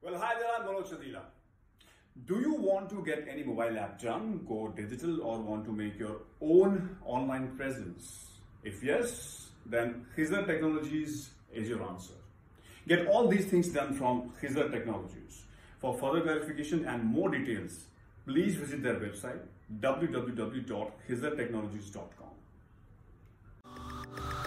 Well, hi there, I'm Manoj Chandila. Do you want to get any mobile app done, go digital, or want to make your own online presence? If yes, then Khizer Technologies is your answer. Get all these things done from Khizer Technologies. For further clarification and more details, please visit their website www.khizertechnologies.com.